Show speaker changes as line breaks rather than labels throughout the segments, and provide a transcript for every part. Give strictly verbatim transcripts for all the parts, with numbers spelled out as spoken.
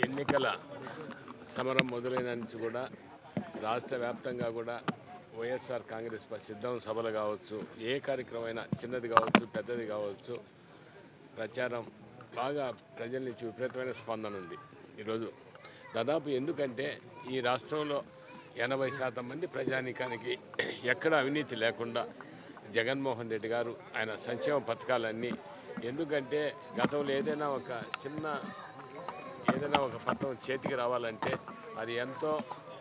ఎన్నికల సమరం మొదలైన నుంచి కూడా రాష్ట్ర వ్యాప్తంగా కూడా వైఎస్ఆర్ కాంగ్రెస్ సిద్ధం సభలు కావచ్చు, ఏ కార్యక్రమమైనా చిన్నది కావచ్చు పెద్దది కావచ్చు, ప్రచారం బాగా ప్రజల నుంచి విపరీతమైన స్పందన ఉంది. ఈరోజు దాదాపు ఎందుకంటే ఈ రాష్ట్రంలో ఎనభై శాతం మంది ప్రజానీకానికి ఎక్కడ అవినీతి లేకుండా జగన్మోహన్ రెడ్డి గారు ఆయన సంక్షేమ పథకాలన్నీ, ఎందుకంటే గతంలో ఏదైనా ఒక చిన్న ఏదైనా ఒక పథకం చేతికి రావాలంటే అది ఎంతో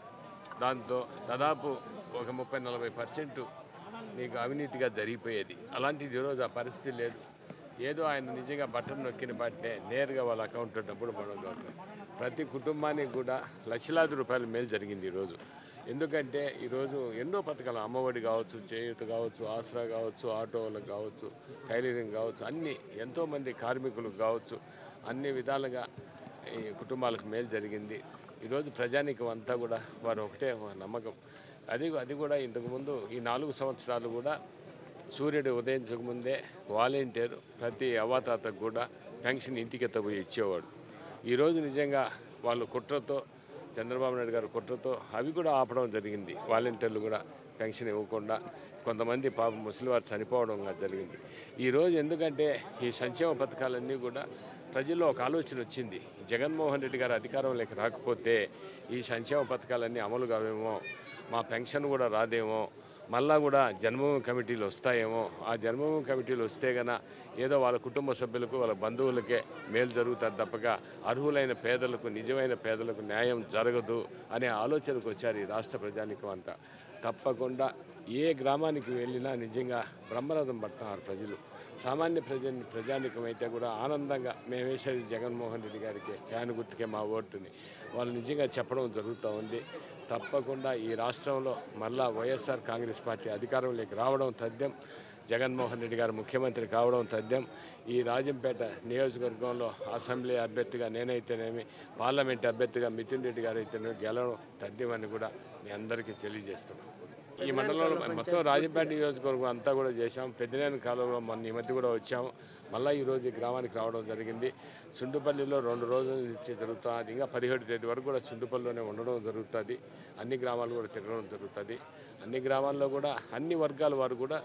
దాంతో దాదాపు ఒక ముప్పై నలభై పర్సెంట్ నీకు అవినీతిగా జరిగిపోయేది. అలాంటిది ఈరోజు ఆ పరిస్థితి లేదు. ఏదో ఆయన నిజంగా బటన్ నొక్కిన బట్టే నేరుగా వాళ్ళ అకౌంట్లో డబ్బులు పడగలుగుతారు. ప్రతి కుటుంబానికి కూడా లక్షలాది రూపాయల మేలు జరిగింది ఈరోజు. ఎందుకంటే ఈరోజు ఎన్నో పథకాలు, అమ్మఒడి కావచ్చు, చేయూత కావచ్చు, ఆసరా కావచ్చు, ఆటో వాళ్ళకి కావచ్చు, టైలరింగ్ కావచ్చు, అన్నీ ఎంతోమంది కార్మికులకు కావచ్చు, అన్ని విధాలుగా ఈ కుటుంబాలకు మేలు జరిగింది. ఈరోజు ప్రజానీకం అంతా కూడా వారు ఒకటే నమ్మకం. అది అది కూడా ఇంతకుముందు ఈ నాలుగు సంవత్సరాలు కూడా సూర్యుడు ఉదయించకముందే వాలంటీర్ ప్రతి అవ్వాతాతకు కూడా పెన్షన్ ఇంటికి ఎత్తపోయి ఇచ్చేవాడు. ఈరోజు నిజంగా వాళ్ళు కుట్రతో, చంద్రబాబు నాయుడు గారు కుట్రతో అవి కూడా ఆపడం జరిగింది. వాలంటీర్లు కూడా పెన్షన్ ఇవ్వకుండా కొంతమంది పాప ముసలివారు చనిపోవడం జరిగింది. ఈరోజు ఎందుకంటే ఈ సంక్షేమ పథకాలన్నీ కూడా ప్రజల్లో ఒక ఆలోచన వచ్చింది, జగన్మోహన్ రెడ్డి గారు అధికారంలోకి రాకపోతే ఈ సంక్షేమ పథకాలన్నీ అమలు కావేమో, మా పెన్షన్ కూడా రాదేమో, మళ్ళా కూడా జన్మభూమి కమిటీలు వస్తాయేమో, ఆ జన్మభూమి కమిటీలు వస్తే గన ఏదో వాళ్ళ కుటుంబ సభ్యులకు వాళ్ళ బంధువులకే మేలు జరుగుతుంది తప్పక అర్హులైన పేదలకు, నిజమైన పేదలకు న్యాయం జరగదు అనే ఆలోచనకు వచ్చారు ఈ రాష్ట్ర ప్రజానీకం అంతా. తప్పకుండా ఏ గ్రామానికి వెళ్ళినా నిజంగా బ్రహ్మరథం పడుతున్నారు ప్రజలు. సామాన్య ప్రజ ప్రజానీకం అయితే కూడా ఆనందంగా మేము వేసేది జగన్మోహన్ రెడ్డి గారికి, ఫ్యాన్ గుర్తుకే మా ఓటుని వాళ్ళు నిజంగా చెప్పడం జరుగుతూ ఉంది. తప్పకుండా ఈ రాష్ట్రంలో మళ్ళా వైఎస్ఆర్ కాంగ్రెస్ పార్టీ అధికారంలోకి రావడం తథ్యం, జగన్మోహన్ రెడ్డి గారు ముఖ్యమంత్రి కావడం తథ్యం. ఈ రాజంపేట నియోజకవర్గంలో అసెంబ్లీ అభ్యర్థిగా నేనైతేనేమి, పార్లమెంట్ అభ్యర్థిగా మిథున్ రెడ్డి గారు అయితేనే గెలవడం తథ్యం అని కూడా మీ అందరికీ తెలియజేస్తున్నాం. ఈ మండలంలో మొత్తం రాజంపేట నియోజకవర్గం అంతా కూడా చేశాం. పెద్దనేని కాలంలో మొన్న ఈ మధ్య కూడా వచ్చాము. మళ్ళీ ఈరోజు ఈ గ్రామానికి రావడం జరిగింది. సుండుపల్లిలో రెండు రోజుల నుంచి జరుగుతుంది. ఇంకా పదిహేడు తేదీ వరకు కూడా సుండుపల్లిలోనే ఉండడం జరుగుతుంది. అన్ని గ్రామాలు కూడా తిరగడం జరుగుతుంది. అన్ని గ్రామాల్లో కూడా అన్ని వర్గాల వారు కూడా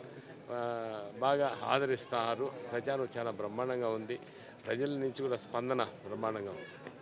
బాగా ఆదరిస్తారు. ప్రచారం చాలా బ్రహ్మాండంగా ఉంది. ప్రజల నుంచి కూడా స్పందన బ్రహ్మాండంగా ఉంది.